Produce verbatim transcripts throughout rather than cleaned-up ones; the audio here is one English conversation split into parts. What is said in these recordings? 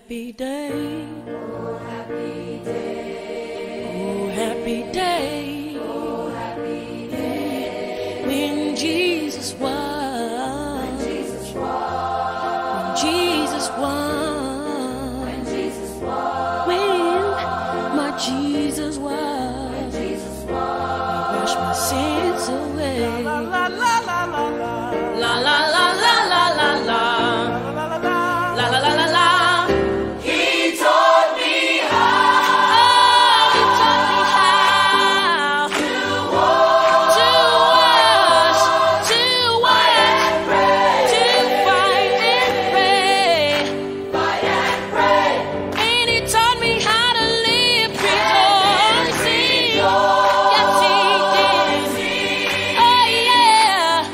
happy day. Oh, happy day. Oh, happy day. Oh, happy day. When Jesus won. When Jesus won. When Jesus won. When Jesus won. When my Jesus won. When Jesus won. He washed my sins away. La la la la la la. La la la la la la la. La la la la la. He taught me how. Oh, he taught me how To walk. to wash, to work, Pray. to fight and pray. Fight and pray. And he taught me how to live rejoicing. Yes, he did. Oh yeah.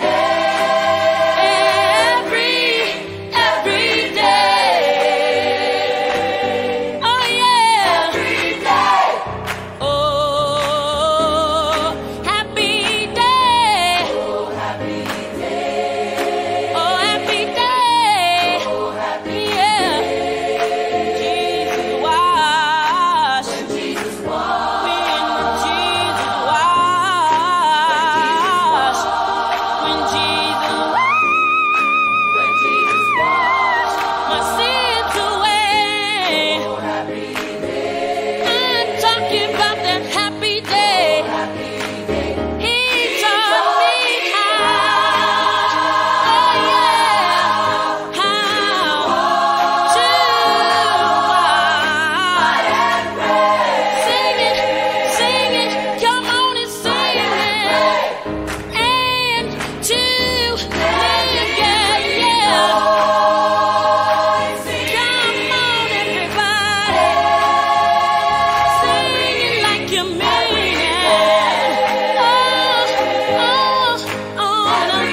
Every, every day. Oh yeah. Every day. Oh, happy day. Oh, happy day. Oh, happy day. Oh, happy Yeah. Jesus washed. When Jesus won. When Jesus washed. When Jesus When Jesus washed. my sins away. Oh, happy day. I'm talking about that happy day. Happy day. He taught me how. Oh yeah. How to Fight walk. and pray. Sing it, sing it, come on and sing it. And to live, yeah, yeah. Come on, everybody. Sing it like you mean it. Oh, oh, oh, no,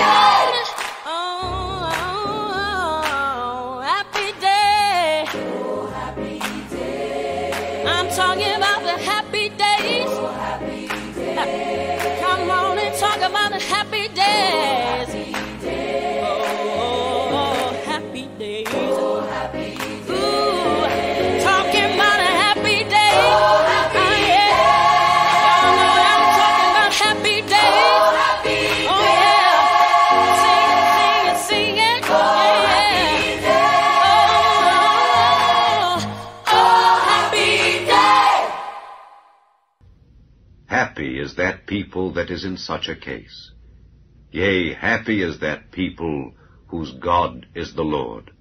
no, no. Oh, happy day. Oh, happy day. I'm talking about the happy days. Oh, happy day. Come on and talk about the happy days. Oh, happy days. Oh, happy day. Ooh, talking about a happy day. Oh, happy Oh, yeah. Y'all know I'm talking about happy days. Happy Oh, yeah. Sing it, sing it, sing it. Yeah, yeah. Oh, oh, happy day. Happy is that people that is in such a case. Yea, happy is that people whose God is the Lord.